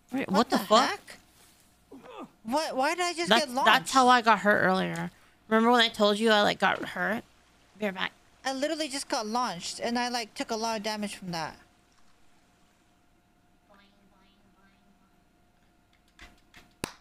Wait, what the fuck? Heck? What? Why did I just get launched? That's how I got hurt earlier. Remember when I told you I like got hurt? Be right back. I literally just got launched, and I like took a lot of damage from that.